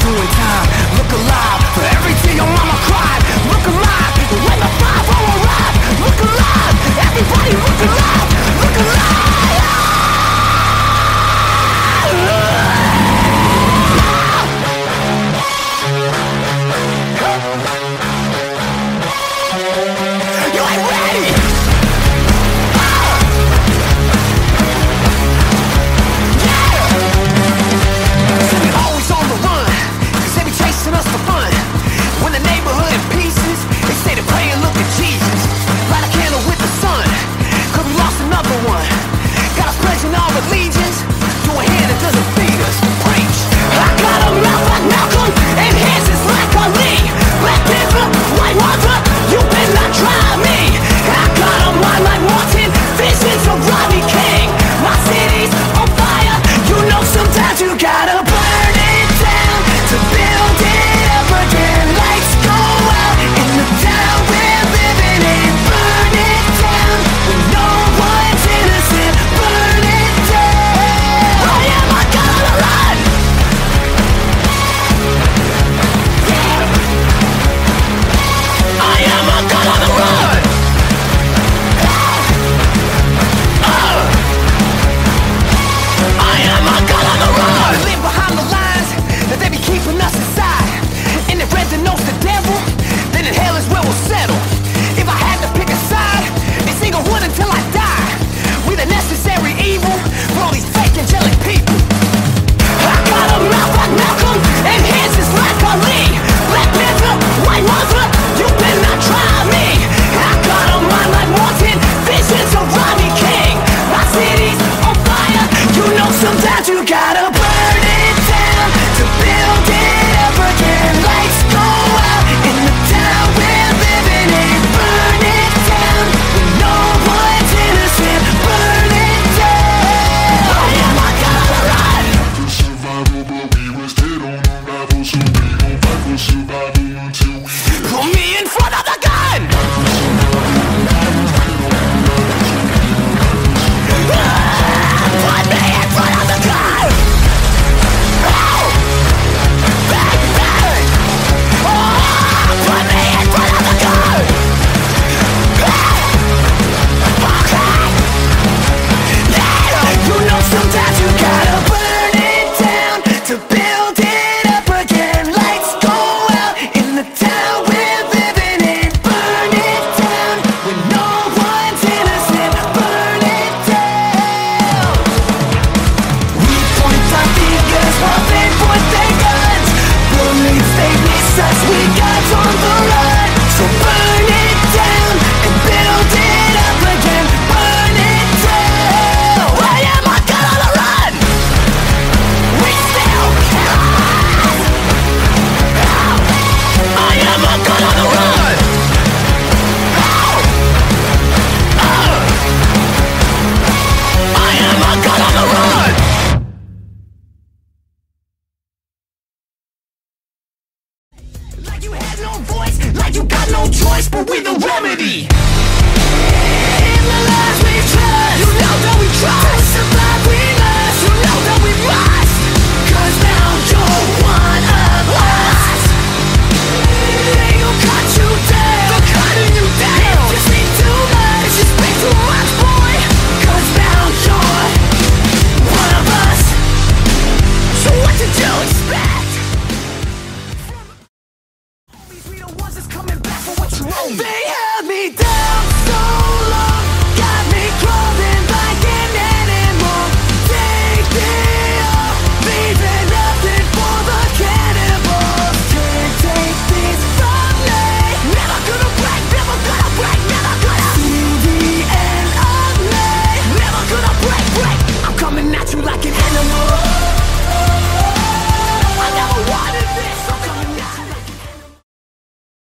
doing time. Look alive for every tear your mama cried. Look alive when the 5-0 arrive. Look alive, everybody look alive. Look alive. You ain't ready. Us for fun. When the neighborhood in pieces, they say to pray and look at Jesus. Light a candle with the sun, cause we lost another one. Got us pledging our allegiance to a hand that doesn't feed us. Preach. I got a mouth like Malcolm and hands just like Ali. Black Panther, White Panther, you better not try me. I got a mind like Martin, visions of Rodney King. My city's on fire, you know sometimes you gotta burn it down to build it. Lights go out in the town we're living in. Burn it down when no one's innocent. Burn it down. I am a gun on the run. Yeah. I am a gun on the run. I am a gun on the run. We live behind the lines that they be keeping us inside. And if red denotes the devil, then in hell is where we'll settle. If I had to pick a side, it's singlehood until I die. We the necessary evil for all these fake angelic people. I got a mouth like Malcolm and hands just like Ali. Black Panther, White Panther, you better not try me. I got a mind like Martin, visions of Rodney King. My city's on fire, you know sometimes you gotta burn it down to build it up again. Lights go out in the town we're living in. Burn it down when no one's innocent. Burn it down. I am a gun on the run. Survival, but we was dead on arrival, so we gon' fight for survival until we put me in front of the gun. Put me in front of the gun. Oh! Bang, bang. Oh, put me in front of the gun. Okay. Yeah, you know sometimes you gotta burn it down to build it up again. Lights go out in the town we're living in. Burn it down when no one's innocent. Burn it down. We point our fingers while they point their guns. Bullets, they miss us, we got on the run. So burn it down and build it up again. Burn it down. I am a gun on the run. We still can. I am a gun on the run. I am a gun on the run. Like you had no voice, like you got no choice, but we the remedy.